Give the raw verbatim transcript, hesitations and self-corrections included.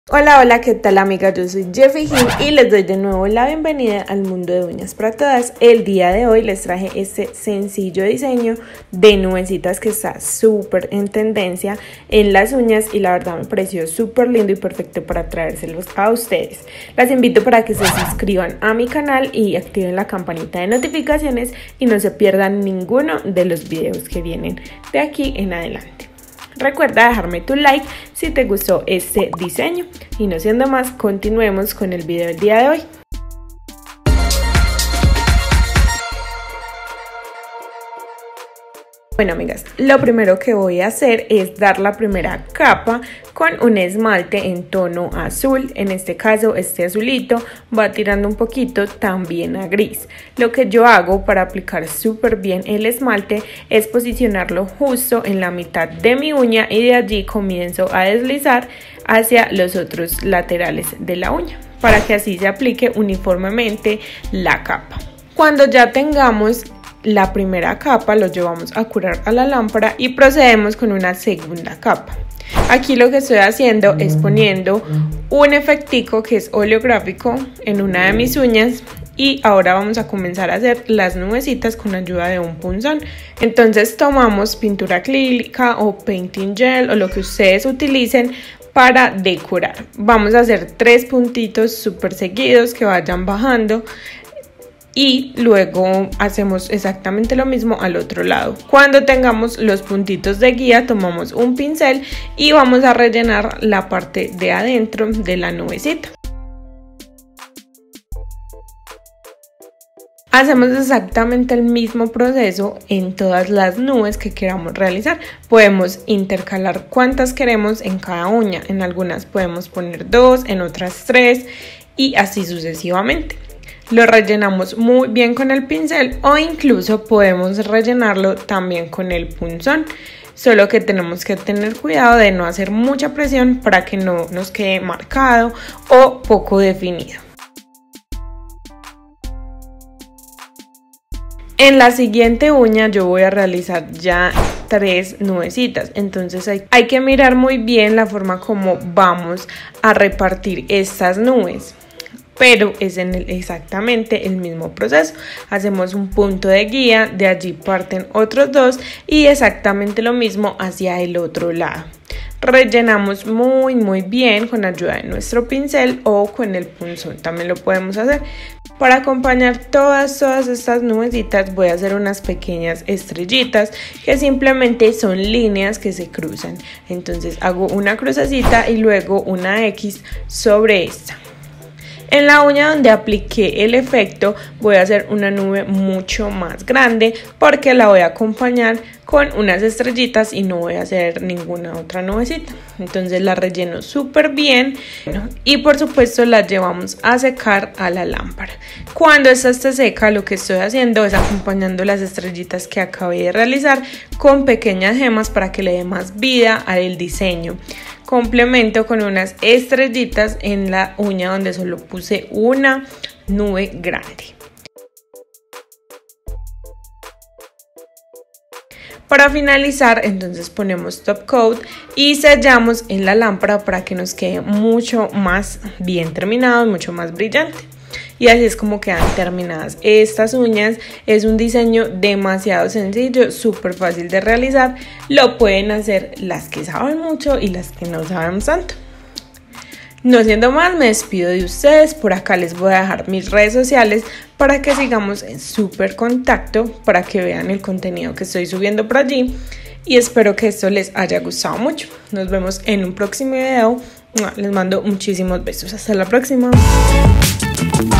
Hola, hola, ¿qué tal amigas? Yo soy Jeffy Gil y les doy de nuevo la bienvenida al mundo de uñas para todas. El día de hoy les traje este sencillo diseño de nubecitas que está súper en tendencia en las uñas y la verdad me pareció súper lindo y perfecto para traérselos a ustedes. Las invito para que se suscriban a mi canal y activen la campanita de notificaciones y no se pierdan ninguno de los videos que vienen de aquí en adelante. Recuerda dejarme tu like si te gustó este diseño y no siendo más, continuemos con el video del día de hoy. Bueno amigas, lo primero que voy a hacer es dar la primera capa con un esmalte en tono azul. En este caso este azulito va tirando un poquito también a gris. Lo que yo hago para aplicar súper bien el esmalte es posicionarlo justo en la mitad de mi uña y de allí comienzo a deslizar hacia los otros laterales de la uña para que así se aplique uniformemente la capa. Cuando ya tengamos la primera capa lo llevamos a curar a la lámpara y procedemos con una segunda capa. Aquí lo que estoy haciendo es poniendo un efectico que es oleográfico en una de mis uñas y ahora vamos a comenzar a hacer las nubecitas con ayuda de un punzón. Entonces tomamos pintura acrílica o painting gel o lo que ustedes utilicen para decorar. Vamos a hacer tres puntitos súper seguidos que vayan bajando y luego hacemos exactamente lo mismo al otro lado. Cuando tengamos los puntitos de guía tomamos un pincel y vamos a rellenar la parte de adentro de la nubecita. Hacemos exactamente el mismo proceso en todas las nubes que queramos realizar. Podemos intercalar cuantas queremos en cada uña. En algunas podemos poner dos, en otras tres y así sucesivamente. Lo rellenamos muy bien con el pincel o incluso podemos rellenarlo también con el punzón. Solo que tenemos que tener cuidado de no hacer mucha presión para que no nos quede marcado o poco definido. En la siguiente uña yo voy a realizar ya tres nubecitas, entonces hay, hay que mirar muy bien la forma como vamos a repartir estas nubes. Pero es en el, exactamente el mismo proceso. Hacemos un punto de guía, de allí parten otros dos y exactamente lo mismo hacia el otro lado. Rellenamos muy muy bien con ayuda de nuestro pincel o con el punzón, también lo podemos hacer. Para acompañar todas, todas estas nubecitas voy a hacer unas pequeñas estrellitas que simplemente son líneas que se cruzan. Entonces hago una crucecita y luego una X sobre esta. En la uña donde apliqué el efecto voy a hacer una nube mucho más grande porque la voy a acompañar con unas estrellitas y no voy a hacer ninguna otra nubecita. Entonces la relleno súper bien y por supuesto la llevamos a secar a la lámpara. Cuando esta esté seca lo que estoy haciendo es acompañando las estrellitas que acabé de realizar con pequeñas gemas para que le dé más vida al diseño. Complemento con unas estrellitas en la uña donde solo puse una nube grande. Para finalizar, entonces ponemos top coat y sellamos en la lámpara para que nos quede mucho más bien terminado y mucho más brillante. Y así es como quedan terminadas estas uñas. Es un diseño demasiado sencillo, súper fácil de realizar. Lo pueden hacer las que saben mucho y las que no saben tanto. No siendo más, me despido de ustedes. Por acá les voy a dejar mis redes sociales para que sigamos en súper contacto, para que vean el contenido que estoy subiendo por allí. Y espero que esto les haya gustado mucho. Nos vemos en un próximo video. Les mando muchísimos besos. Hasta la próxima.